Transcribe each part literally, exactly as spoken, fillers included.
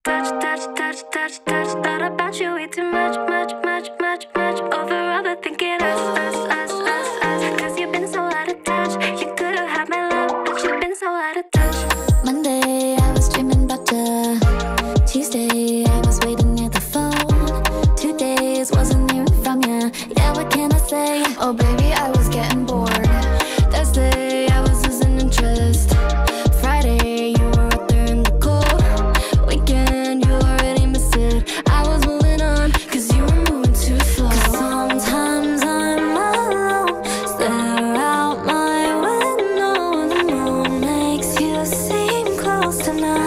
touch, touch, touch, touch, touch. Thought about you way too much, much, much, much, much. Over overthinking us, us, us, us, us. Cause you've been so out of touch. You could've had my love, but you've been so out of touch. Monday, I was dreaming about you. Tuesday, I was waiting near the phone. Two days, wasn't hearing from you. Yeah, what can I say? Oh baby, I was getting bored. Thursday, I was losing interest. Friday, you were out there in the cold. Weekend, you already missed it. I was moving on, cause you were moving too slow. Cause sometimes I'm alone, stare out my window, and the moon makes you seem close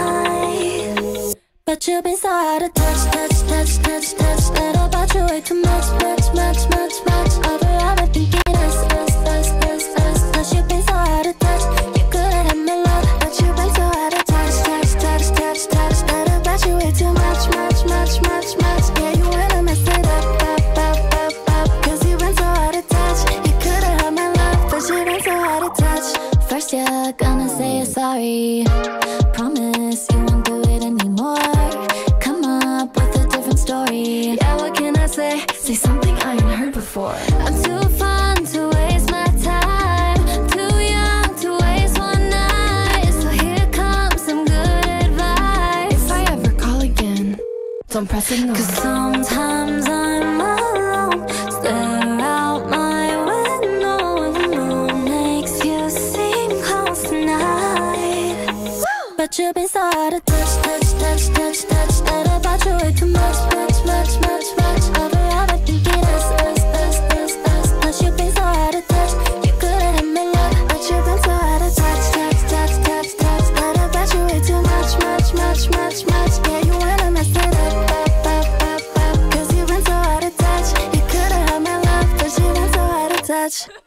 tonight. But you've been so out of touch, touch, touch, touch, touch. Thought about you way too much, much, much, much, much. Over overthinking us, us, us, us, us. Cause you've been so out of touch. You could've had my love, but you've been so out of touch, touch, touch, touch, touch. Thought about you way too much, much, much, much, much. Yeah, you wanna mess it up, up, up, up, up. Cause you've been so out of touch. You could've had my love, but you've been so out of touch. First you're gonna say you're sorry. Promise you won't do it anymore. Come up with a different story. Yeah, what can I say? Say something I ain't heard before. I'm too fun to waste my time. Too young to waste one night. So here comes some good advice. If I ever call again, don't press ignore. Cause sometimes I'm alone, stare out my window, and the moon makes you seem close tonight. But you've been so out of touch, touch, touch, touch, touch. Thought about you way too much, much, much, much, much. Over overthinking us, us, us, us, us. Cause you've been so out of touch. You could've had my love, but you've been so out of touch, touch, touch, touch, touch. Thought about you way too much, much, much, much, much. Yeah, you wanna mess it up, up, up, up, up. Cause you've been so out of touch. You could've had my love, but you've been so out of touch.